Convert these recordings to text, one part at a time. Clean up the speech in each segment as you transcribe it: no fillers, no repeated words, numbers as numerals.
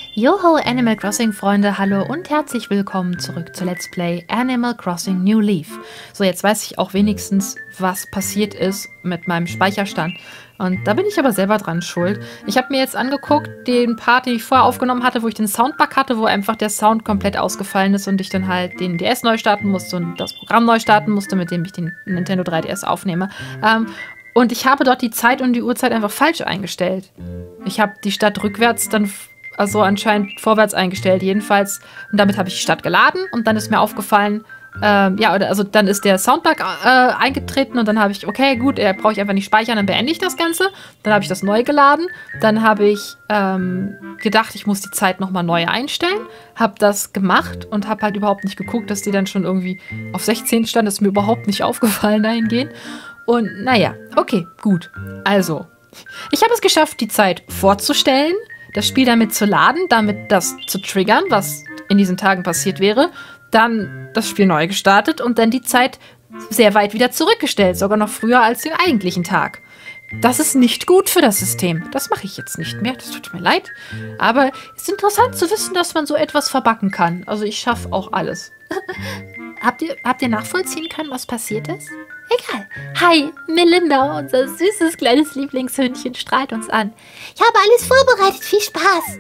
Joho Animal Crossing Freunde, hallo und herzlich willkommen zurück zu Let's Play Animal Crossing New Leaf. So, jetzt weiß ich auch wenigstens, was passiert ist mit meinem Speicherstand. Und da bin ich aber selber dran schuld. Ich habe mir jetzt angeguckt, den Part, den ich vorher aufgenommen hatte, wo ich den Soundbug hatte, wo einfach der Sound komplett ausgefallen ist und ich dann halt den DS neu starten musste und das Programm neu starten musste, mit dem ich den Nintendo 3DS aufnehme. Und ich habe dort die Zeit und die Uhrzeit einfach falsch eingestellt. Ich habe die Stadt rückwärts dann anscheinend vorwärts eingestellt, jedenfalls. Und damit habe ich die Stadt geladen und dann ist mir aufgefallen, dann ist der Soundbug eingetreten und dann habe ich, okay, gut, brauche ich einfach nicht speichern, dann beende ich das Ganze. Dann habe ich das neu geladen. Dann habe ich gedacht, ich muss die Zeit nochmal neu einstellen. Habe das gemacht und habe halt überhaupt nicht geguckt, dass die dann schon irgendwie auf 16 stand. Das ist mir überhaupt nicht aufgefallen dahingehend. Und naja, okay, gut. Also, ich habe es geschafft, die Zeit vorzustellen, das Spiel damit zu laden, damit das zu triggern, was in diesen Tagen passiert wäre, dann das Spiel neu gestartet und dann die Zeit sehr weit wieder zurückgestellt, sogar noch früher als den eigentlichen Tag. Das ist nicht gut für das System. Das mache ich jetzt nicht mehr, das tut mir leid. Aber es ist interessant zu wissen, dass man so etwas verbacken kann. Also ich schaffe auch alles. Habt ihr nachvollziehen können, was passiert ist? Egal. Hi, Melinda, unser süßes kleines Lieblingshündchen, strahlt uns an. Ich habe alles vorbereitet. Viel Spaß.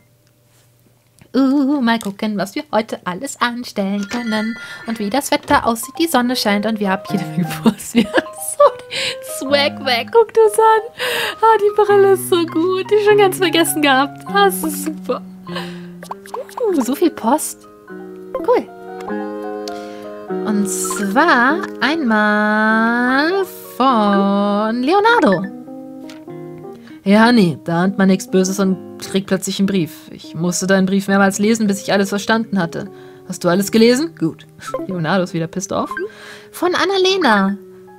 Mal gucken, was wir heute alles anstellen können. Und wie das Wetter aussieht. Die Sonne scheint und wir haben jede Menge Post. Wir haben so Swag weg. Guck das an. Die Brille ist so gut. Die schon ganz vergessen gehabt. Das ist super. So viel Post. Cool. Und zwar einmal von Leonardo. Ja, Honey, da ahnt man nichts Böses und kriegt plötzlich einen Brief. Ich musste deinen Brief mehrmals lesen, bis ich alles verstanden hatte. Hast du alles gelesen? Gut. Leonardo ist wieder pissed off. Von Annalena.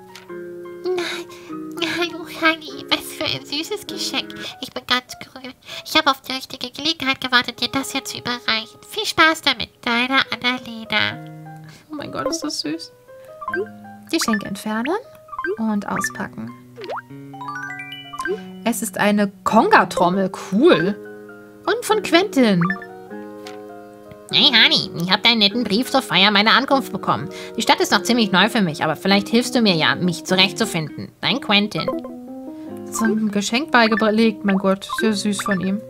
Hallo Honey, was für ein süßes Geschenk. Ich bin ganz gerührt. Ich habe auf die richtige Gelegenheit gewartet, dir das hier zu überreichen. Viel Spaß damit, deine Annalena. Oh mein Gott, ist das süß. Geschenk entfernen und auspacken. Es ist eine Conga-Trommel. Cool. Und von Quentin. Hey Honey, ich habe deinen netten Brief zur Feier meiner Ankunft bekommen. Die Stadt ist noch ziemlich neu für mich, aber vielleicht hilfst du mir ja, mich zurechtzufinden. Dein Quentin. Zum Geschenk beigelegt. Mein Gott, sehr süß von ihm.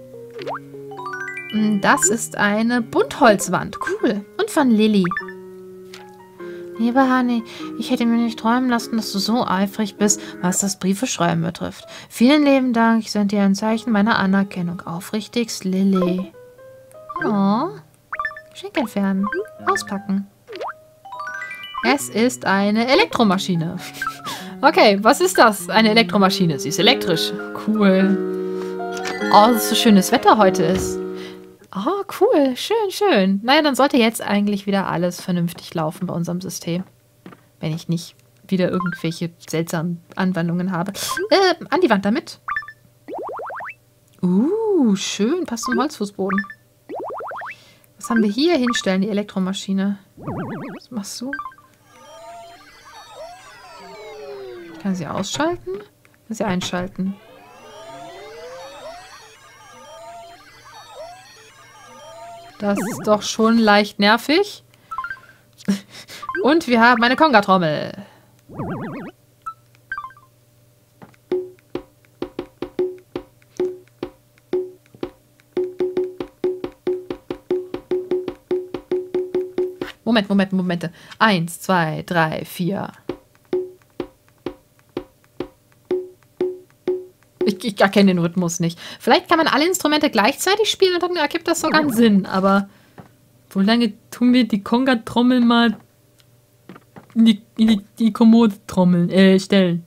Das ist eine Buntholzwand. Cool. Und von Lilly. Liebe Honey, ich hätte mir nicht träumen lassen, dass du so eifrig bist, was das Briefeschreiben betrifft. Vielen lieben Dank, ich sende dir ein Zeichen meiner Anerkennung. Aufrichtigst, Lilly. Oh. Geschenk entfernen. Auspacken. Es ist eine Elektromaschine. Okay, was ist das? Eine Elektromaschine. Sie ist elektrisch. Cool. Oh, dass so schönes Wetter heute ist. Oh, cool. Schön, schön. Naja, dann sollte jetzt eigentlich wieder alles vernünftig laufen bei unserem System. Wenn ich nicht wieder irgendwelche seltsamen Anwendungen habe. An die Wand damit. Schön. Passt zum Holzfußboden. Was haben wir hier hinstellen? Die Elektromaschine. Was machst du? Ich kann sie ausschalten? Ich kann sie einschalten. Das ist doch schon leicht nervig. Und wir haben eine Conga-Trommel. Momente. 1, 2, 3, 4. Ich erkenne den Rhythmus nicht. Vielleicht kann man alle Instrumente gleichzeitig spielen und dann ergibt das sogar einen Sinn. Aber wo lange tun wir die Conga-Trommel mal in die Kommode-Trommel stellen?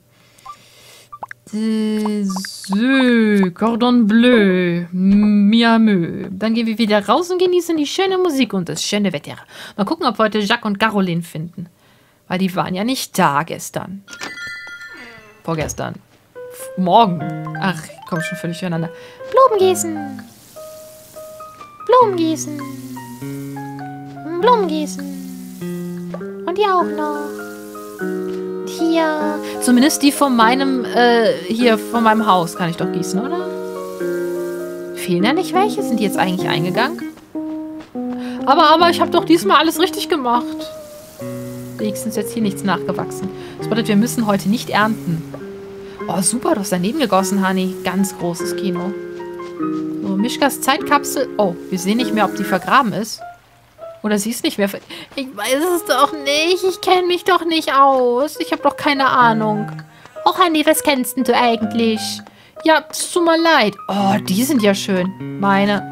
So, Cordon Bleu, Miamö. Dann gehen wir wieder raus und genießen die schöne Musik und das schöne Wetter. Mal gucken, ob wir heute Jacques und Caroline finden. Weil die waren ja nicht da gestern. Vorgestern. Morgen. Ach, ich komme schon völlig durcheinander. Blumen gießen. Blumen gießen. Blumen gießen. Und die auch noch. Hier. Zumindest die von meinem, von meinem Haus kann ich doch gießen, oder? fehlen da nicht welche? Sind die jetzt eigentlich eingegangen? Aber ich habe doch diesmal alles richtig gemacht. Wenigstens jetzt hier nichts nachgewachsen. Das bedeutet, wir müssen heute nicht ernten. Oh, super, du hast daneben gegossen, Honey. Ganz großes Kino. So, Mischkas Zeitkapsel. Oh, wir sehen nicht mehr, ob die vergraben ist. Oder sie ist nicht mehr... Ich weiß es doch nicht. Ich kenne mich doch nicht aus. Ich habe doch keine Ahnung. Oh, Honey, was kennst denn du eigentlich? Ja, es tut mir leid. Oh, die sind ja schön. Meine.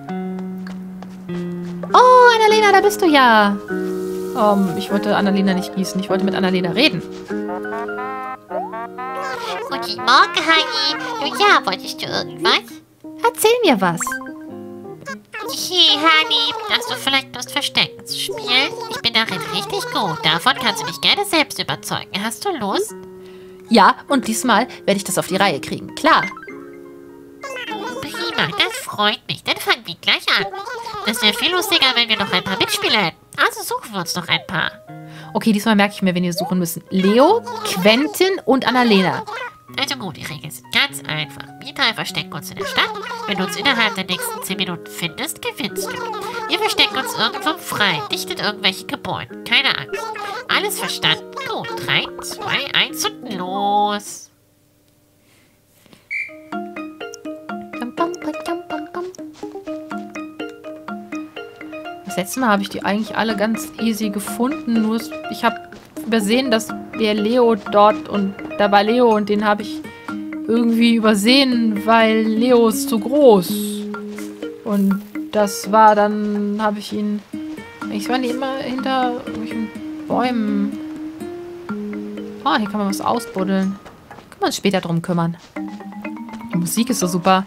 Oh, Annalena, da bist du ja. Ich wollte Annalena nicht gießen. Ich wollte mit Annalena reden. Guten Morgen, Honey. Nun ja, wolltest du irgendwas? Erzähl mir was. Hey, Honey, hast du vielleicht Lust, Verstecken zu spielen? Ich bin darin richtig gut. Davon kannst du dich gerne selbst überzeugen. Hast du Lust? Ja, und diesmal werde ich das auf die Reihe kriegen. Klar. Prima, das freut mich. Dann fangen wir gleich an. Das wäre viel lustiger, wenn wir noch ein paar Mitspieler hätten. Also suchen wir uns noch ein paar. Okay, diesmal merke ich mir, wen wir suchen müssen. Leo, Quentin und Annalena. Also gut, die Regeln sind ganz einfach. Wir drei verstecken uns in der Stadt. Wenn du uns innerhalb der nächsten 10 Minuten findest, gewinnst du. Wir verstecken uns irgendwo im Freien, nicht in irgendwelchen Gebäuden. Keine Angst. Alles verstanden? Gut, 3, 2, 1 und los. Das letzte Mal habe ich die eigentlich alle ganz easy gefunden. Nur ich habe übersehen, dass der Leo dort und da war Leo und den habe ich irgendwie übersehen, weil Leo ist zu groß. Und das war dann, habe ich ihn... Ich waren die immer hinter irgendwelchen Bäumen. Oh, hier kann man was ausbuddeln. Können wir uns später drum kümmern. Die Musik ist so super.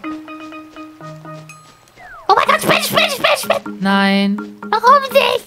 Oh mein Gott, Spinn! Nein. Warum nicht?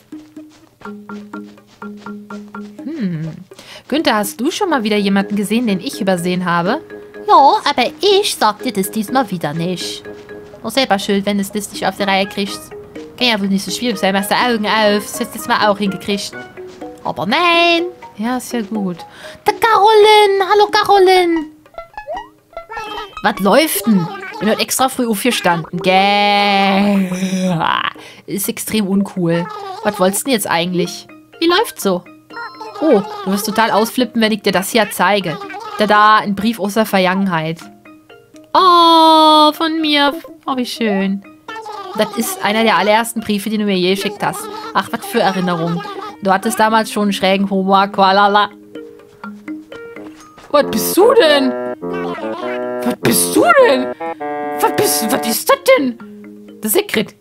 Günther, hast du schon mal wieder jemanden gesehen, den ich übersehen habe? Ja, aber ich sagte das diesmal wieder nicht. Oh, selber schuld, wenn du es nicht auf die Reihe kriegst. Kann ja wohl nicht so schwierig sein, machst du Augen auf. Das hast du das mal auch hingekriegt. Aber nein. Ja, ist ja gut. Der Carolyn. Hallo, Carolyn. Was läuft denn? Ich bin heute extra früh aufgestanden. Gäh. Ist extrem uncool. Was wolltest du denn jetzt eigentlich? Wie läuft's so? Oh, du wirst total ausflippen, wenn ich dir das hier zeige. Da, ein Brief aus der Vergangenheit. Oh, von mir. Oh, wie schön. Das ist einer der allerersten Briefe, die du mir je geschickt hast. Ach, was für Erinnerungen. Du hattest damals schon einen schrägen Humor, Qualala. Was bist du denn? Was bist du denn? Was ist das denn? Das Sekret.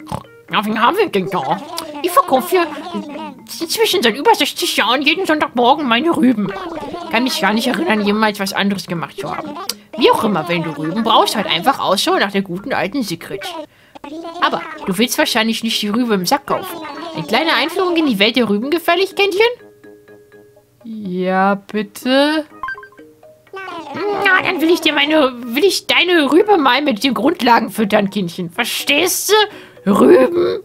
Ich verkaufe hier inzwischen seit über 60 Jahren jeden Sonntagmorgen meine Rüben. Kann mich gar nicht erinnern, jemals was anderes gemacht zu haben. Wie auch immer, wenn du Rüben brauchst, halt einfach Ausschau nach der guten alten Sigrid. Aber du willst wahrscheinlich nicht die Rübe im Sack kaufen. Eine kleine Einführung in die Welt der Rüben gefällig, Kindchen? Ja, bitte? Na, dann will ich deine Rübe mal mit den Grundlagen füttern, Kindchen. Verstehst du? Rübe.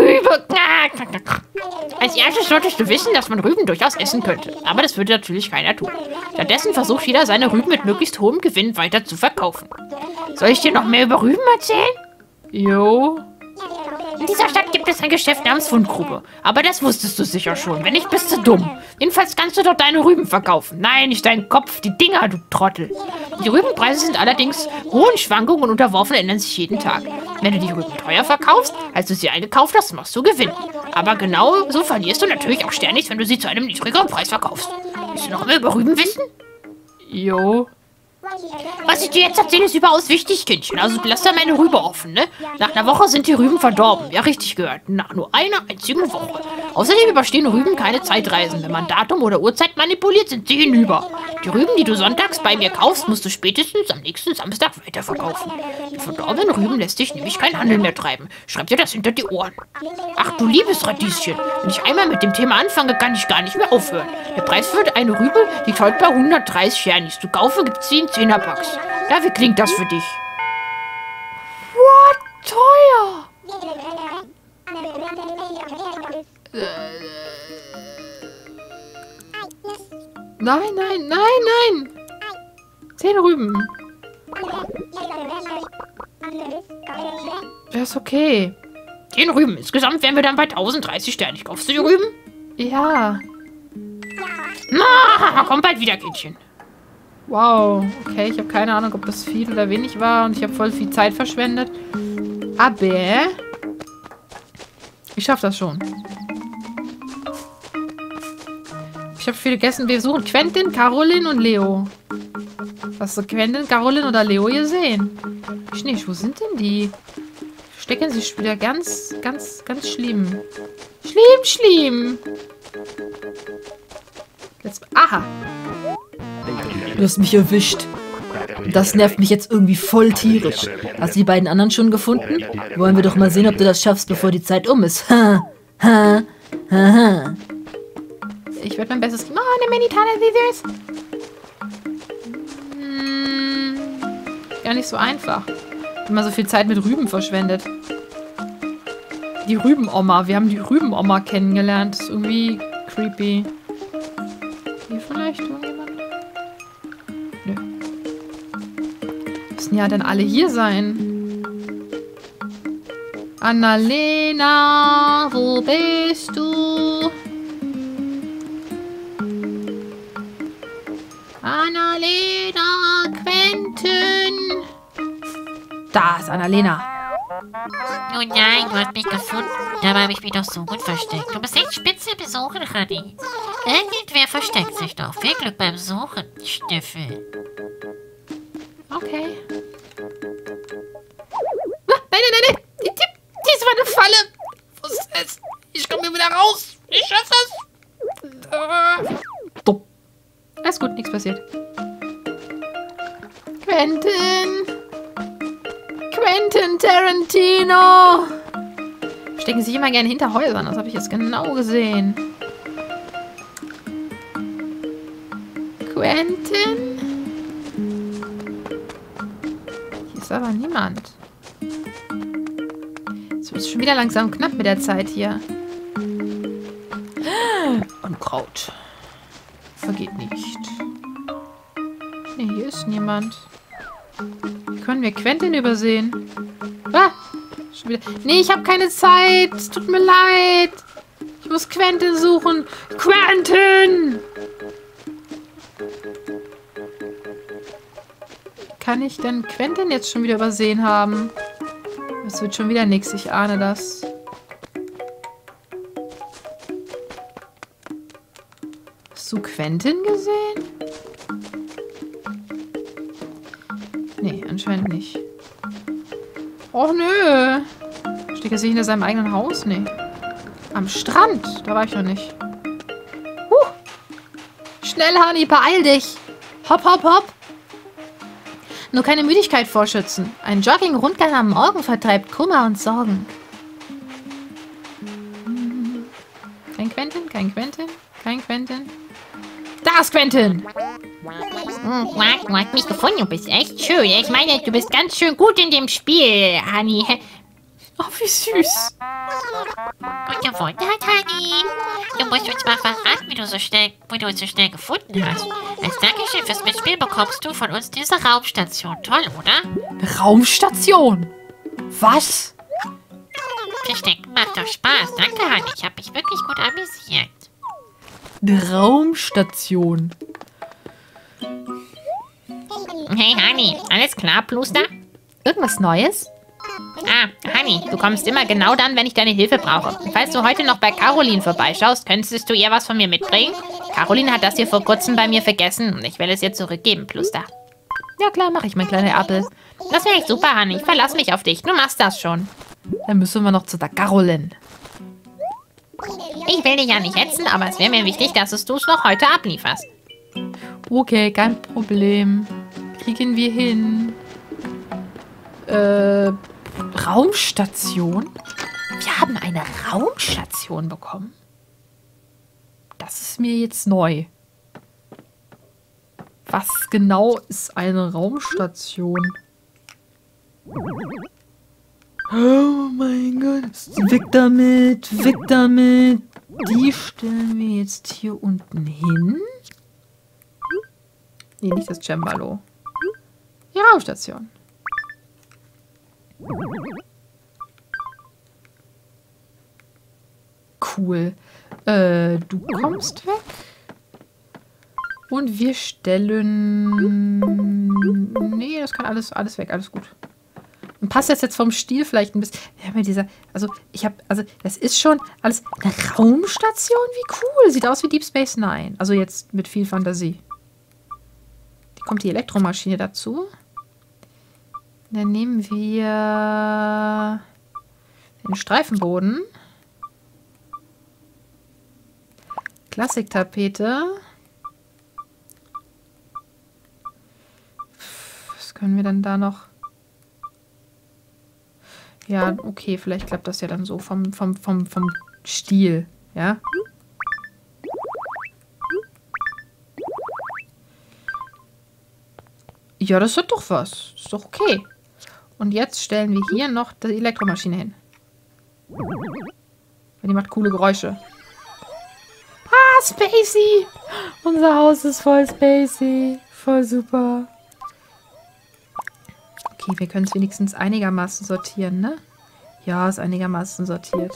Als erstes solltest du wissen, dass man Rüben durchaus essen könnte. Aber das würde natürlich keiner tun. Stattdessen versucht jeder, seine Rüben mit möglichst hohem Gewinn weiter zu verkaufen. Soll ich dir noch mehr über Rüben erzählen? Jo. In dieser Stadt gibt es ein Geschäft namens Fundgrube. Aber das wusstest du sicher schon. Wenn nicht, bist du dumm. Jedenfalls kannst du dort deine Rüben verkaufen. Nein, nicht deinen Kopf, die Dinger, du Trottel. Die Rübenpreise sind allerdings hohen Schwankungen und unterworfen ändern sich jeden Tag. Wenn du die Rüben teuer verkaufst, als du sie eingekauft hast, machst du Gewinn. Aber genau so verlierst du natürlich auch ständig, wenn du sie zu einem niedrigeren Preis verkaufst. Willst du noch mehr über Rüben wissen? Jo. Was ich dir jetzt erzähle, ist überaus wichtig, Kindchen. Also lass da meine Rübe offen, ne? Nach einer Woche sind die Rüben verdorben. Ja, richtig gehört. Nach nur einer einzigen Woche. Außerdem überstehen Rüben keine Zeitreisen. Wenn man Datum oder Uhrzeit manipuliert, sind sie hinüber. Die Rüben, die du sonntags bei mir kaufst, musst du spätestens am nächsten Samstag weiterverkaufen. Mit verdorbenen Rüben lässt sich nämlich kein Handel mehr treiben. Schreib dir das hinter die Ohren. Ach du liebes Radieschen. Wenn ich einmal mit dem Thema anfange, kann ich gar nicht mehr aufhören. Der Preis für eine Rübe liegt heute bei 130 Schernis. Zu kaufen gibt's sie in 10er-Packs. Ja, wie klingt das für dich? What? Teuer! Nein. 10 Rüben. Das ist okay. 10 Rüben. Insgesamt wären wir dann bei 1030 Sternen. Kaufst du die Rüben? Ja. Na, komm bald wieder, Kindchen. Wow. Okay, ich habe keine Ahnung, ob das viel oder wenig war. Und ich habe voll viel Zeit verschwendet. Aber ich schaffe das schon. Ich habe viel gegessen. Wir suchen Quentin, Caroline und Leo. Hast du Quentin, Caroline oder Leo gesehen? Nicht, wo sind denn die? Stecken sich wieder ganz schlimm. Schlimm. Jetzt, aha. Du hast mich erwischt. Das nervt mich jetzt irgendwie voll tierisch. Hast du die beiden anderen schon gefunden? Wollen wir doch mal sehen, ob du das schaffst, bevor die Zeit um ist. Ich werde mein Bestes geben. Oh, eine Many-Tana Scissors. Gar nicht so einfach. Wenn man so viel Zeit mit Rüben verschwendet. Die Rübenoma. Wir haben die Rübenoma kennengelernt. Das ist irgendwie creepy. Hier vielleicht irgendjemand? Nö. Müssen ja dann alle hier sein. Annalena, wo bist du? Annalena, Quentin. Da ist Annalena. Oh nein, du hast mich gefunden. Dabei habe ich mich doch so gut versteckt. Du bist echt spitze besuchen, Honey. Irgendwer versteckt sich doch. Viel Glück beim Suchen, Stiefel. Okay. Nein. Dies war eine Falle. Wo ist es? Ich komme hier wieder raus. Ich schaff das. Dumm. Alles gut, nichts passiert. Quentin Tarantino. Stecken sich immer gerne hinter Häusern. Das habe ich jetzt genau gesehen. Quentin. Hier ist aber niemand. Es wird schon wieder langsam knapp mit der Zeit hier. Unkraut. Vergeht nicht. Nee, hier ist niemand. Wie können wir Quentin übersehen? Ah! Schon wieder. Nee, ich habe keine Zeit. Es tut mir leid. Ich muss Quentin suchen. Quentin! Kann ich denn Quentin jetzt schon wieder übersehen haben? Das wird schon wieder nichts. Ich ahne das. Hast du Quentin gesehen? Nee, anscheinend nicht. Oh, nö. Steckt er sich hinter seinem eigenen Haus? Nee. Am Strand. Da war ich noch nicht. Schnell, Hani, beeil dich. Hopp, hopp, hopp. Nur keine Müdigkeit vorschützen. Ein Jogging-Rundgang am Morgen vertreibt Kummer und Sorgen. Kein Quentin, kein Quentin, kein Quentin. Da ist Quentin! Du hast mich gefunden, du bist echt schön. Ich meine, du bist ganz schön gut in dem Spiel, Honey. Oh, wie süß. Und gewonnen hat, Honey. Du musst uns mal verraten, wie du uns so schnell gefunden hast. Als Dankeschön fürs Mitspielen bekommst du von uns diese Raumstation. Toll, oder? Raumstation? Was? Verstecken macht doch Spaß. Danke, Honey. Ich habe mich wirklich gut amüsiert. Eine Raumstation. Hey, Honey. Alles klar, Pluster? Irgendwas Neues? Ah, Honey, du kommst immer genau dann, wenn ich deine Hilfe brauche. Falls du heute noch bei Caroline vorbeischaust, könntest du ihr was von mir mitbringen? Caroline hat das hier vor kurzem bei mir vergessen und ich will es ihr zurückgeben, Pluster. Ja klar, mache ich, mein kleiner Apfel. Das wäre echt super, Honey. Ich verlasse mich auf dich. Du machst das schon. Dann müssen wir noch zu der Caroline. Ich will dich ja nicht hetzen, aber es wäre mir wichtig, dass du es noch heute ablieferst. Okay, kein Problem. Kriegen wir hin. Raumstation? Wir haben eine Raumstation bekommen. Das ist mir jetzt neu. Was genau ist eine Raumstation? Oh mein Gott. Weg damit, weg damit. Die stellen wir jetzt hier unten hin. Nee, nicht das Cembalo. Die Raumstation. Cool. Du kommst weg. Und wir stellen... Nee, das kann alles weg. Alles gut. Und passt das jetzt vom Stil vielleicht ein bisschen... Ja, mit dieser... Also, das ist schon alles... Eine Raumstation? Wie cool. Sieht aus wie Deep Space Nine. Also jetzt mit viel Fantasie. Hier kommt die Elektromaschine dazu. Dann nehmen wir... den Streifenboden. Klassiktapete. Was können wir dann da noch? Ja, okay, vielleicht klappt das ja dann so vom Stil, ja? Ja, das hat doch was. Ist doch okay. Und jetzt stellen wir hier noch die Elektromaschine hin. Die macht coole Geräusche. Ah, spacey! Unser Haus ist voll spacey. Voll super. Okay, wir können es wenigstens einigermaßen sortieren, ne? Ja, ist einigermaßen sortiert.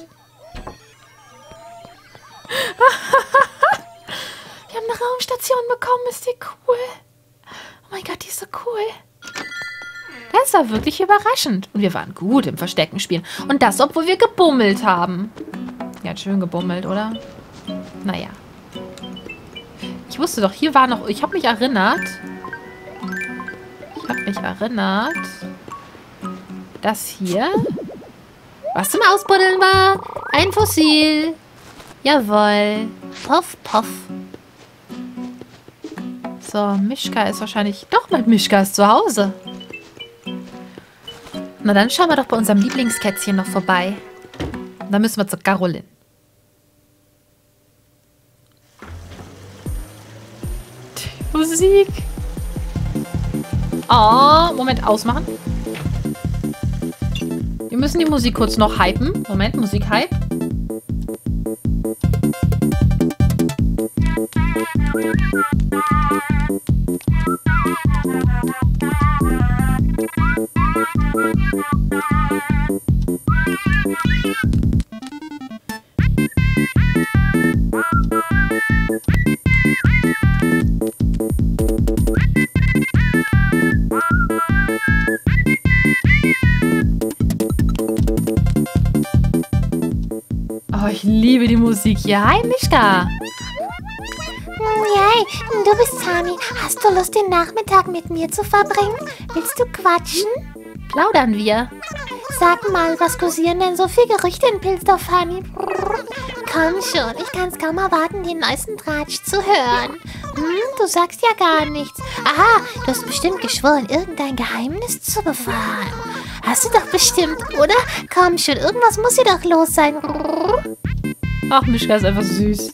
Wir haben eine Raumstation bekommen. Ist die cool? Oh mein Gott, die ist so cool. Das war wirklich überraschend. Und wir waren gut im Verstecken spielen. Und das, obwohl wir gebummelt haben. Ja, hat schön gebummelt, oder? Naja. Ich wusste doch, hier war noch... Ich habe mich erinnert... dass hier was zum Ausbuddeln war. Ein Fossil. Jawohl. Puff, puff. So, Mischka ist wahrscheinlich... Doch, mein Mischka ist zu Hause. Na, dann schauen wir doch bei unserem Lieblingskätzchen noch vorbei. Dann müssen wir zur Caroline. Musik. Oh, Moment, ausmachen. Wir müssen die Musik kurz noch hypen. Moment, Musik-Hype. Oh, ich liebe die Musik hier. Hi, Mischka. Yay, du bist Sami. Hast du Lust, den Nachmittag mit mir zu verbringen? Willst du quatschen? Plaudern wir. Sag mal, was kursieren denn so für Gerüchte in Pilsdorf, Hani? Komm schon, ich kann's kaum erwarten, den neuesten Tratsch zu hören. Du sagst ja gar nichts. Aha, du hast bestimmt geschworen, irgendein Geheimnis zu bewahren. Hast du doch bestimmt, oder? Komm schon, irgendwas muss hier doch los sein. Ach, Mischka ist einfach süß.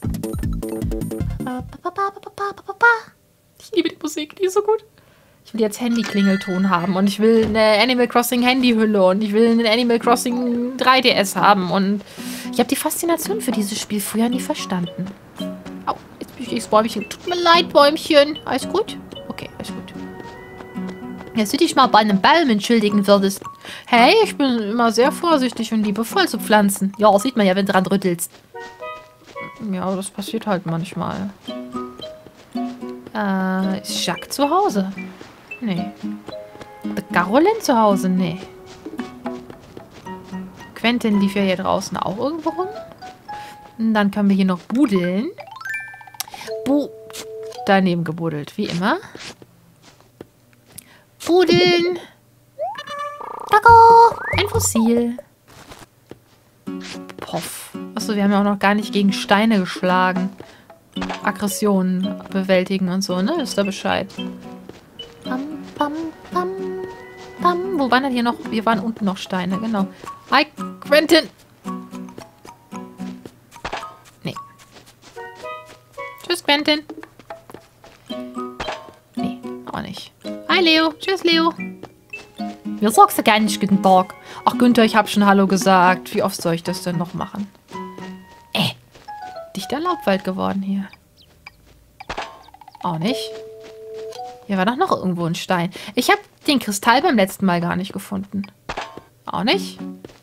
Ich liebe die Musik, die ist so gut. Ich will jetzt Handy-Klingelton haben und ich will eine Animal Crossing Handyhülle und ich will einen Animal Crossing 3DS haben und ich habe die Faszination für dieses Spiel früher nie verstanden. Au, jetzt bin ich das Bäumchen. Tut mir leid, Bäumchen. Alles gut? Okay, alles gut. Dass du dich mal bei einem Baum entschuldigen würdest. Hey, ich bin immer sehr vorsichtig und liebevoll zu Pflanzen. Ja, sieht man ja, wenn du dran rüttelst. Ja, das passiert halt manchmal. Ist Jacques zu Hause? Nee. Die Caroline zu Hause? Nee. Quentin lief ja hier draußen auch irgendwo rum. Und dann können wir hier noch budeln. Daneben gebuddelt, wie immer. Budeln. Taco. Ein Fossil. Poff. Achso, wir haben ja auch noch gar nicht gegen Steine geschlagen. Aggressionen bewältigen und so, ne? Ist da Bescheid. Pam, pam, pam, pam. Wo waren denn hier noch? Wir waren unten noch Steine, genau. Hi, Quentin! Nee. Tschüss, Quentin. Nee, auch nicht. Hi, Leo. Tschüss, Leo. Mir sagst du gar nicht guten Tag. Ach, Günther, ich hab schon Hallo gesagt. Wie oft soll ich das denn noch machen? Dichter Laubwald geworden hier. Auch nicht. Hier war doch noch irgendwo ein Stein. Ich habe den Kristall beim letzten Mal gar nicht gefunden. Auch nicht.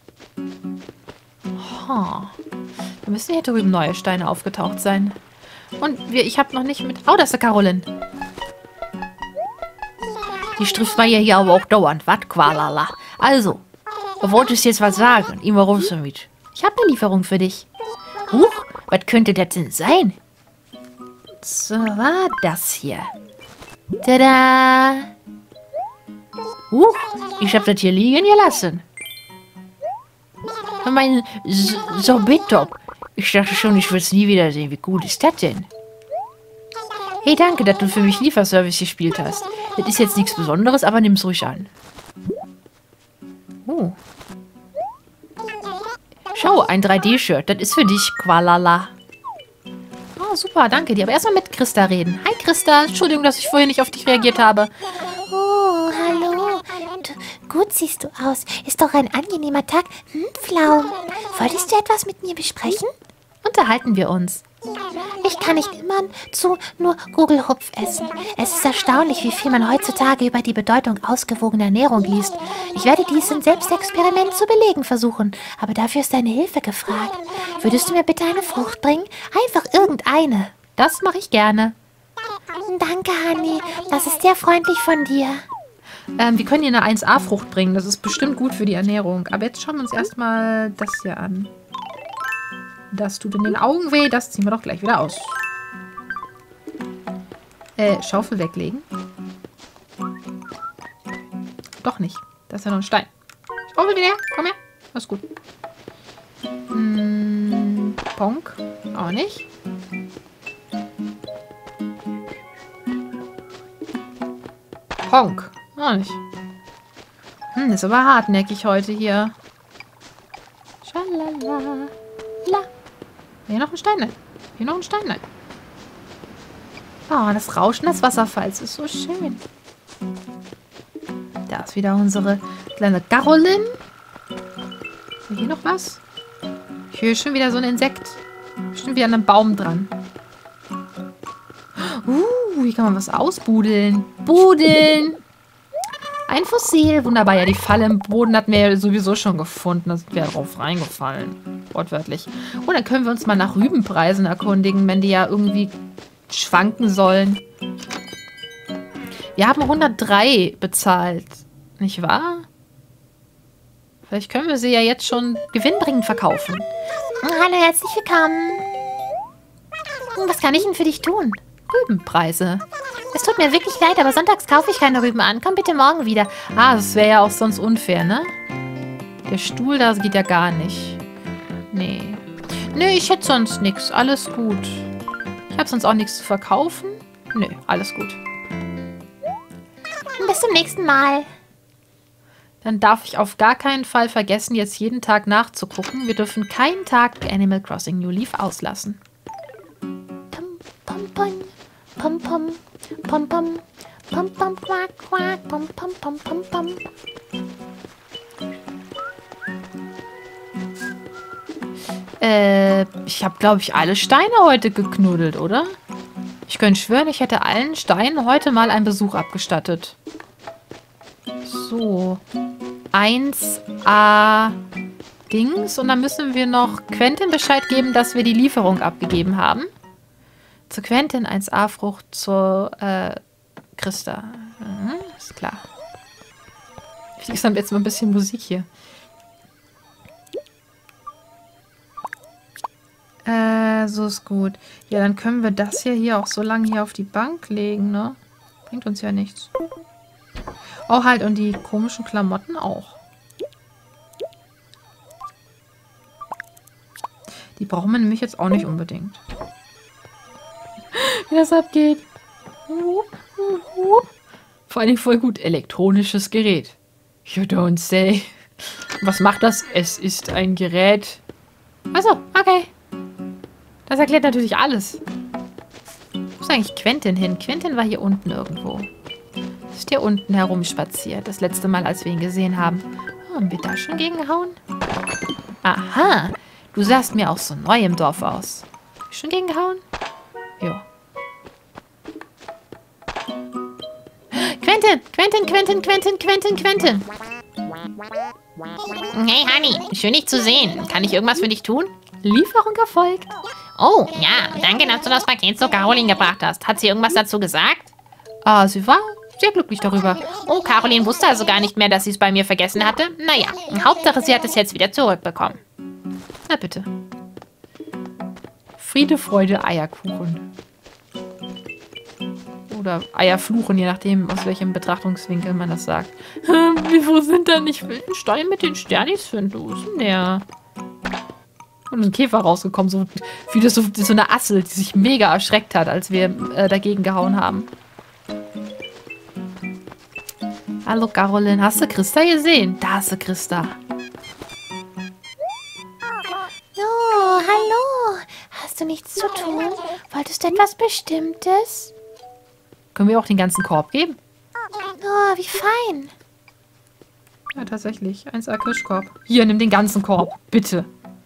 Da müssen hier drüben neue Steine aufgetaucht sein. Und ich habe noch nicht mit... Oh, das ist Carolyn. Die trifft man ja hier aber auch dauernd. Was, Qualala? Also, du wolltest jetzt was sagen. Immer raus damit. Ich habe eine Lieferung für dich. Huch, was könnte das denn sein? So war das hier. Tada! Huch, ich habe das hier liegen gelassen. Mein Sorbet-Top. Ich dachte schon, ich würde es nie wiedersehen. Wie gut ist das denn? Hey, danke, dass du für mich Lieferservice gespielt hast. Das ist jetzt nichts Besonderes, aber nimm's ruhig an. Oh. Schau, ein 3D-Shirt. Das ist für dich, Qualala. Oh, super, danke dir. Aber erstmal mit Christa reden. Hi, Christa. Entschuldigung, dass ich vorhin nicht auf dich reagiert habe. Oh, hallo. Gut siehst du aus. Ist doch ein angenehmer Tag. Pflaum. Wolltest du etwas mit mir besprechen? Unterhalten wir uns. Ich kann nicht immer nur Gugelhupf essen. Es ist erstaunlich, wie viel man heutzutage über die Bedeutung ausgewogener Ernährung liest. Ich werde dies im Selbstexperiment zu belegen versuchen, aber dafür ist deine Hilfe gefragt. Würdest du mir bitte eine Frucht bringen? Einfach irgendeine. Das mache ich gerne. Danke, Honey. Das ist sehr freundlich von dir. Wir können dir eine 1A-Frucht bringen. Das ist bestimmt gut für die Ernährung. Aber jetzt schauen wir uns erstmal das hier an. Das tut in den Augen weh. Das ziehen wir doch gleich wieder aus. Schaufel weglegen. Doch nicht. Das ist ja noch ein Stein. Schaufel wieder her. Komm her. Das ist gut. Ponk. Auch nicht. Honk. Auch nicht. Ist aber hartnäckig heute hier. Schalala. Hier noch ein Stein. Nein. Hier noch ein Stein. Nein. Oh, das Rauschen des Wasserfalls ist so schön. Da ist wieder unsere kleine Carolyn. Ist hier noch was? Ich höre schon wieder so ein Insekt. Bestimmt wieder an einem Baum dran. Hier kann man was ausbudeln. Budeln! Ein Fossil. Wunderbar. Ja, die Falle im Boden hatten wir ja sowieso schon gefunden. Da sind wir drauf reingefallen. Wortwörtlich. Und dann können wir uns mal nach Rübenpreisen erkundigen, wenn die ja irgendwie schwanken sollen. Wir haben 103 bezahlt. Nicht wahr? Vielleicht können wir sie ja jetzt schon gewinnbringend verkaufen. Hallo, herzlich willkommen. Was kann ich denn für dich tun? Rübenpreise. Es tut mir wirklich leid, aber sonntags kaufe ich keine Rüben an. Komm bitte morgen wieder. Ah, das wäre ja auch sonst unfair, ne? Der Stuhl, da geht ja gar nicht. Nee. Nee, ich hätte sonst nichts. Alles gut. Ich habe sonst auch nichts zu verkaufen. Nee, alles gut. Bis zum nächsten Mal. Dann darf ich auf gar keinen Fall vergessen, jetzt jeden Tag nachzugucken. Wir dürfen keinen Tag Animal Crossing New Leaf auslassen. Pom, pom, pom, pom, pom, pom, pom, pom, quack, quack, pom, pom, pom, pom, pom. Ich habe, glaube ich, alle Steine heute geknuddelt, oder? Ich könnte schwören, ich hätte allen Steinen heute mal einen Besuch abgestattet. So. 1A Dings. Und dann müssen wir noch Quentin Bescheid geben, dass wir die Lieferung abgegeben haben. Zu Quentin 1A Frucht, zur Christa. Ist klar. Ich habe jetzt mal ein bisschen Musik hier. So ist gut. Ja, dann können wir das hier auch so lange hier auf die Bank legen, ne? Bringt uns ja nichts. Oh, halt, und die komischen Klamotten auch. Die brauchen wir nämlich jetzt auch nicht unbedingt. Wie das abgeht. Vor allem voll gut. Elektronisches Gerät. You don't say. Was macht das? Es ist ein Gerät. Achso, okay. Das erklärt natürlich alles. Wo ist eigentlich Quentin hin? Quentin war hier unten irgendwo. Ist hier unten herumspaziert. Das letzte Mal, als wir ihn gesehen haben. Oh, haben wir da schon gegengehauen? Aha. Du sahst mir auch so neu im Dorf aus. Schon gegengehauen? Ja. Quentin! Quentin, Quentin, Quentin, Quentin, Quentin! Hey, Honey, schön dich zu sehen. Kann ich irgendwas für dich tun? Lieferung erfolgt. Oh, ja, danke, dass du das Paket zu Caroline gebracht hast. Hat sie irgendwas dazu gesagt? Ah, sie war sehr glücklich darüber. Oh, Caroline wusste also gar nicht mehr, dass sie es bei mir vergessen hatte. Naja, Hauptsache, sie hat es jetzt wieder zurückbekommen. Na bitte. Friede, Freude, Eierkuchen. Oder Eierfluchen, je nachdem, aus welchem Betrachtungswinkel man das sagt. Wo sind denn? Ich will einen Stein mit den Sternis finden. Wo ist denn der? Und ein Käfer rausgekommen, so wie so eine Assel, die sich mega erschreckt hat, als wir dagegen gehauen haben. Hallo Caroline, hast du Christa gesehen? Da ist sie, Christa. Oh, hallo. Hast du nichts zu tun? Wolltest du etwas Bestimmtes? Können wir auch den ganzen Korb geben? Oh, wie fein. Ja, tatsächlich. 1A Kirschkorb. Hier, nimm den ganzen Korb. Bitte.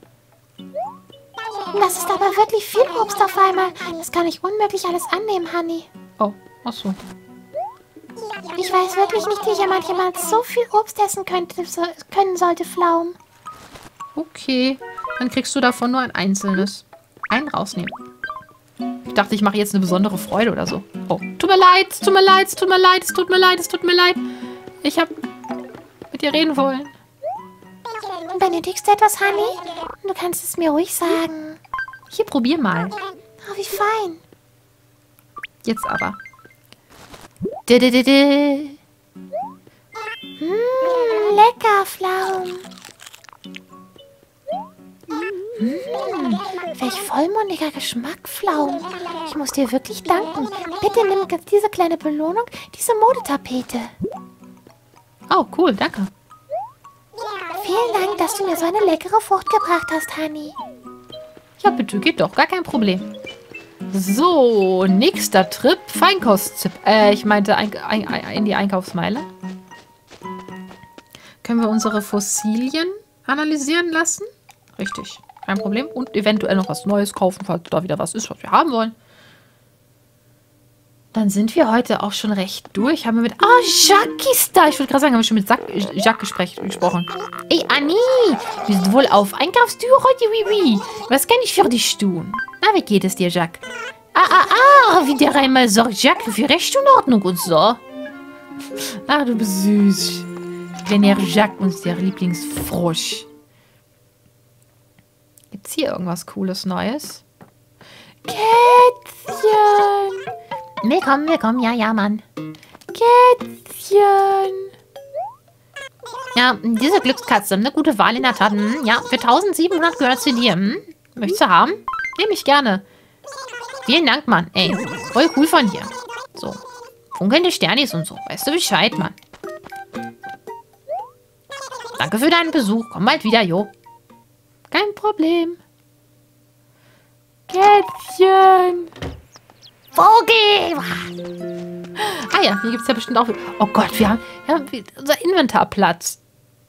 Das ist aber wirklich viel Obst auf einmal. Das kann ich unmöglich alles annehmen, Honey. Oh, ach so. Ich weiß wirklich nicht, wie jemand so viel Obst essen können sollte, Pflaum. Okay. Dann kriegst du davon nur ein einzelnes. Einen rausnehmen. Ich dachte, ich mache jetzt eine besondere Freude oder so. Oh, tut mir leid, es tut mir leid, es tut mir leid, es tut mir leid, es tut mir leid. Ich habe mit dir reden wollen. Benötigst du etwas, Honey? Du kannst es mir ruhig sagen. Hier, probier mal. Oh, wie fein. Jetzt aber. Lecker, Pflaum. Welch vollmundiger Geschmack, Pflaum. Ich muss dir wirklich danken. Bitte nimm diese kleine Belohnung, diese Modetapete. Oh, cool, danke. Vielen Dank, dass du mir so eine leckere Frucht gebracht hast, Honey. Ja, bitte, geht doch, gar kein Problem. So, nächster Trip, Feinkosttipp. Ich meinte in die Einkaufsmeile. Können wir unsere Fossilien analysieren lassen? Richtig, kein Problem. Und eventuell noch was Neues kaufen, falls da wieder was ist, was wir haben wollen. Dann sind wir heute auch schon recht durch. Haben wir mit... Oh, Jacques ist da. Ich wollte gerade sagen, haben wir schon mit Jacques gesprochen. Ey, Annie, bist du wohl auf Einkaufstour heute? Oui. Was kann ich für dich tun? Na, wie geht es dir, Jacques? Wieder einmal sorgt Jacques für Recht und Ordnung und so. Ach, du bist süß. Kleiner Jacques, unser Lieblingsfrosch. Gibt's hier irgendwas Cooles Neues? Kätzchen! Willkommen, ja, Mann. Kätzchen! Ja, diese Glückskatze, eine gute Wahl in der Tat. Ja, für 1700 gehört sie dir. Möchtest du haben? Nehme ich gerne. Vielen Dank, Mann. Ey, voll cool von dir. So, funkelnde Sternis und so. Weißt du Bescheid, Mann. Danke für deinen Besuch. Komm bald wieder, jo. Kein Problem. Kätzchen! Vogel! Ah ja, hier gibt es ja bestimmt auch... Oh Gott, wir haben unser Inventarplatz.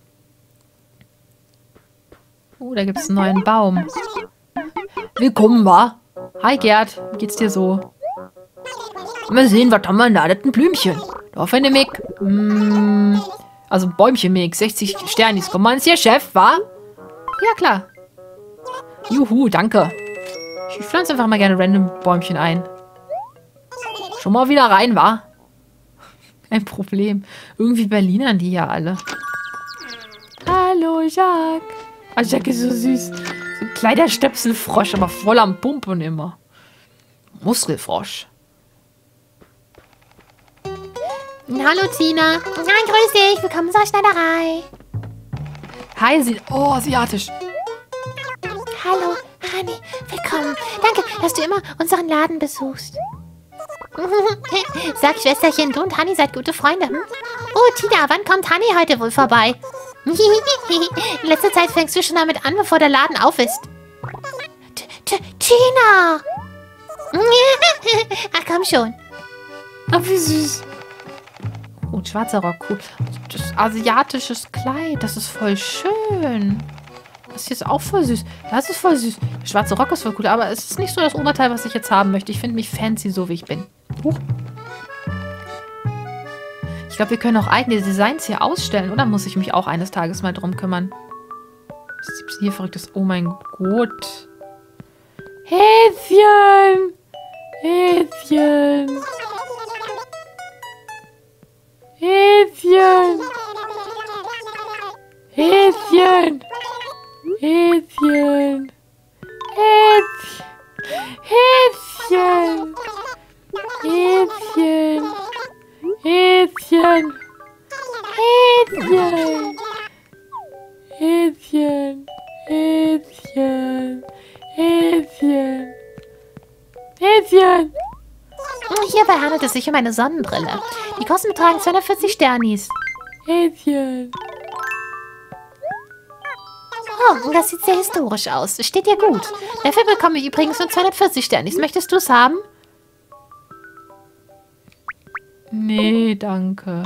Oh, da gibt es einen neuen Baum. Willkommen, wa? Hi Gerd, wie geht's dir so? Mal sehen, was haben wir da? Das ist ein Blümchen. Da finde ich mich. Also ein Bäumchen mich, 60 Sternis. Komm mal ins hier, Chef, wa? Ja, klar. Juhu, danke. Ich pflanze einfach mal gerne random Bäumchen ein. Schon mal wieder rein, wa? Kein Problem. Irgendwie Berlinern die ja alle. Hallo, Jacques. Ah, Jacques ist so süß. So ein kleiner Stöpselfrosch, aber voll am Pumpen immer. Muskelfrosch. Hallo, Tina. Nein, grüß dich. Willkommen zur Schneiderei. Hi, oh, asiatisch. Hallo, Honey. Willkommen. Danke, dass du immer unseren Laden besuchst. Sag, Schwesterchen, du und Honey seid gute Freunde. Oh, Tina, wann kommt Honey heute wohl vorbei? In letzter Zeit fängst du schon damit an, bevor der Laden auf ist. Tina! Ach, komm schon. Ach, wie süß. Oh, ein schwarzer Rock, cool. Das asiatisches Kleid, das ist voll schön. Das hier ist auch voll süß. Das ist voll süß. Der schwarze Rock ist voll cool, aber es ist nicht so das Oberteil, was ich jetzt haben möchte. Ich finde mich fancy, so wie ich bin. Ich glaube, wir können auch eigene Designs hier ausstellen, oder muss ich mich auch eines Tages mal drum kümmern? Was gibt's hier Verrücktes? Oh mein Gott. Häschen! Häschen! Häschen! Häschen! Häschen! Häschen! Häschen! Häschen! Häschen! Häschen! Häschen! Häschen! Häschen! Hierbei handelt es sich um eine Sonnenbrille. Die Kosten betragen 240 Sternis. Häschen! Oh, das sieht sehr historisch aus. Steht dir gut. Dafür bekomme ich übrigens nur 240 Sternis. Möchtest du es haben? Nee, danke.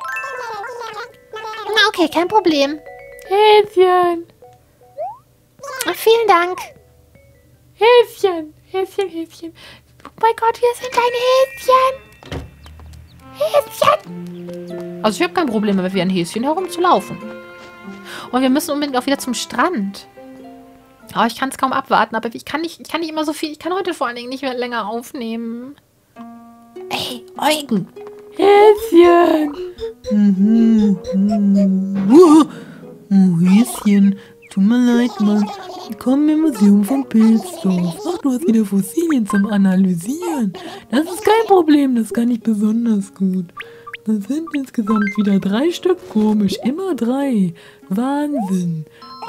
Na, okay, kein Problem. Häschen! Vielen Dank. Häschen! Häschen, Häschen! Oh mein Gott, wir sind ein Häschen! Häschen! Also ich habe kein Problem mehr, wie ein Häschen herumzulaufen. Und wir müssen unbedingt auch wieder zum Strand. Oh, ich kann es kaum abwarten, aber ich kann nicht immer so viel. Ich kann heute vor allen Dingen nicht mehr länger aufnehmen. Ey, Eugen! Häschen! Oh, Häschen. Tut mir leid, Mann. Willkommen im Museum von Pilzdorf. Ach, du hast wieder Fossilien zum Analysieren. Das ist kein Problem, das kann ich besonders gut. Das sind insgesamt wieder 3 Stück, komisch. Immer 3. Wahnsinn.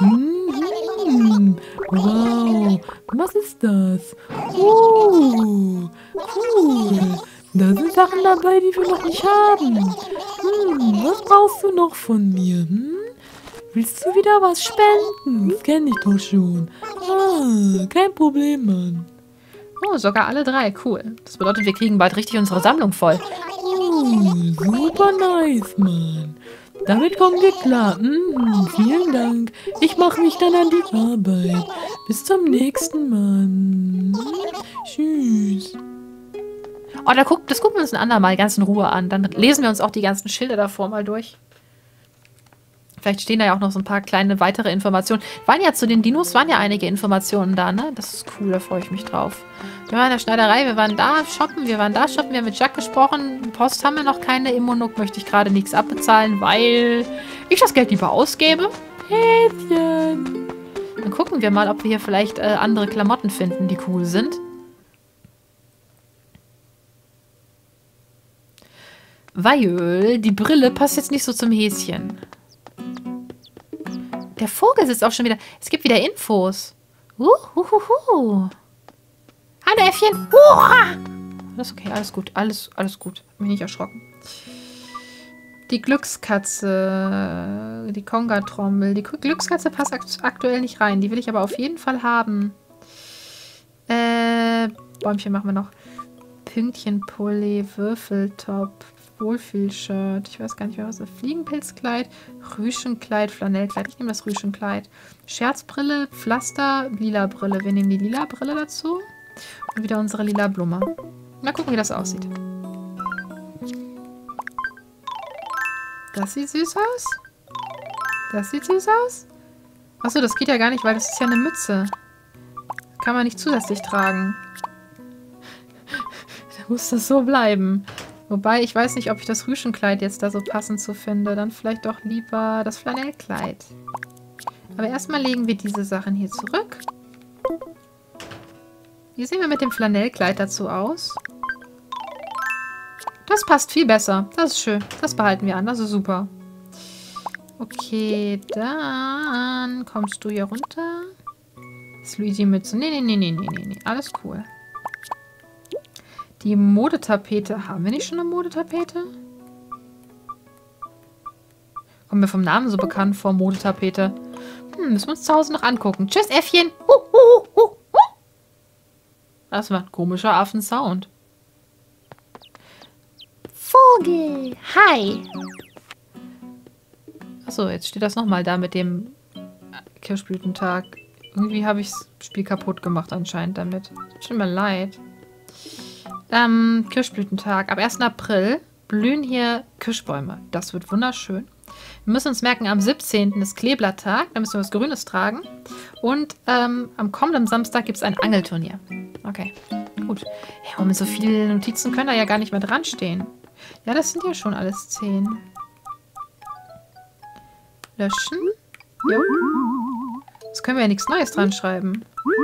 Wow. Was ist das? Cool. Da sind Sachen dabei, die wir noch nicht haben. Was brauchst du noch von mir? Willst du wieder was spenden? Das kenne ich doch schon. Kein Problem, Mann. Oh, sogar alle 3. Cool. Das bedeutet, wir kriegen bald richtig unsere Sammlung voll. Super nice, Mann. Damit kommen wir klar. Vielen Dank. Ich mache mich dann an die Arbeit. Bis zum nächsten Mal. Tschüss. Oh, das gucken wir uns ein andermal ganz in Ruhe an. Dann lesen wir uns auch die ganzen Schilder davor mal durch. Vielleicht stehen da ja auch noch so ein paar kleine weitere Informationen. Zu den Dinos waren ja einige Informationen da, ne? Das ist cool, da freue ich mich drauf. Wir waren in der Schneiderei, wir waren da shoppen, wir haben mit Jack gesprochen. Post haben wir noch keine. Immonuk möchte ich gerade nichts abbezahlen, weil ich das Geld lieber ausgebe. Häschen. Dann gucken wir mal, ob wir hier vielleicht andere Klamotten finden, die cool sind. Weil die Brille passt jetzt nicht so zum Häschen. Der Vogel sitzt auch schon wieder. Es gibt wieder Infos. Hallo, Äffchen. Alles okay, alles gut. Alles gut. Bin nicht erschrocken. Die Glückskatze. Die Konga-Trommel. Die Glückskatze passt aktuell nicht rein. Die will ich aber auf jeden Fall haben. Bäumchen machen wir noch. Pünktchenpulli, Würfeltop, Wohlfühlshirt. Ich weiß gar nicht mehr, was das ist. Fliegenpilzkleid, Rüschenkleid, Flanellkleid. Ich nehme das Rüschenkleid. Scherzbrille, Pflaster, lila Brille. Wir nehmen die lila Brille dazu. Und wieder unsere lila Blume. Mal gucken, wie das aussieht. Das sieht süß aus. Das sieht süß aus. Achso, das geht ja gar nicht, weil das ist ja eine Mütze. Kann man nicht zusätzlich tragen. Da muss das so bleiben. Wobei, ich weiß nicht, ob ich das Rüschenkleid jetzt da so passend so finde. Dann vielleicht doch lieber das Flanellkleid. Aber erstmal legen wir diese Sachen hier zurück. Wie sehen wir mit dem Flanellkleid dazu aus? Das passt viel besser. Das ist schön. Das behalten wir an. Das ist super. Okay, dann kommst du hier runter. Das ist Luigi-Mütze. Nee. Alles cool. Die Modetapete. Haben wir nicht schon eine Modetapete? Kommen wir vom Namen so bekannt vor, Modetapete. Müssen wir uns zu Hause noch angucken. Tschüss, Äffchen. Das war ein komischer Affensound. Vogel. Hi. Achso, jetzt steht das nochmal da mit dem Kirschblütentag. Irgendwie habe ich das Spiel kaputt gemacht anscheinend damit. Tut mir leid. Kirschblütentag. Ab 1. April blühen hier Kirschbäume. Das wird wunderschön. Wir müssen uns merken, am 17. ist Kleeblatttag. Da müssen wir was Grünes tragen. Und am kommenden Samstag gibt es ein Angelturnier. Okay, gut. Ja, mit so vielen Notizen können da ja gar nicht mehr dran stehen. Ja, das sind ja schon alles 10. Löschen. Jo. Jetzt können wir ja nichts Neues dran schreiben.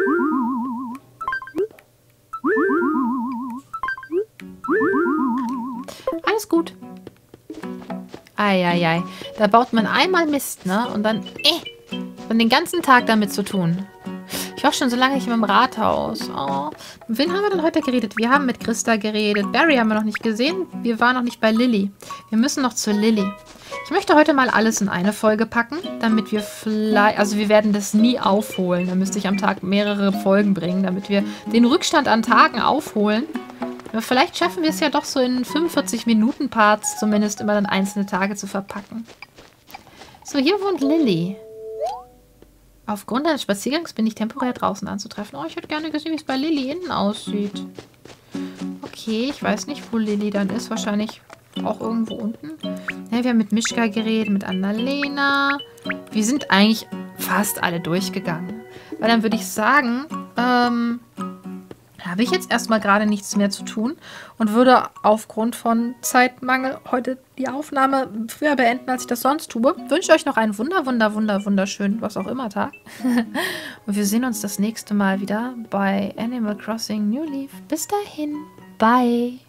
Alles gut. Eieiei. Da baut man einmal Mist, ne? Und dann den ganzen Tag damit zu tun. Ich war schon so lange nicht mehr im Rathaus. Oh. Mit wem haben wir denn heute geredet? Wir haben mit Christa geredet. Barry haben wir noch nicht gesehen. Wir waren noch nicht bei Lilly. Wir müssen noch zu Lilly. Ich möchte heute mal alles in eine Folge packen, damit wir vielleicht... Also wir werden das nie aufholen. Da müsste ich am Tag mehrere Folgen bringen, damit wir den Rückstand an Tagen aufholen. Aber vielleicht schaffen wir es ja doch so in 45-Minuten-Parts zumindest immer dann einzelne Tage zu verpacken. So, hier wohnt Lilly. Aufgrund eines Spaziergangs bin ich temporär draußen anzutreffen. Oh, ich hätte gerne gesehen, wie es bei Lilly innen aussieht. Okay, ich weiß nicht, wo Lilly dann ist. Wahrscheinlich auch irgendwo unten. Ja, wir haben mit Mischka geredet, mit Annalena. Wir sind eigentlich fast alle durchgegangen. Weil dann würde ich sagen, habe ich jetzt erstmal gerade nichts mehr zu tun und würde aufgrund von Zeitmangel heute die Aufnahme früher beenden, als ich das sonst tue. Wünsche euch noch einen wunderschönen, was auch immer Tag. Und wir sehen uns das nächste Mal wieder bei Animal Crossing New Leaf. Bis dahin. Bye.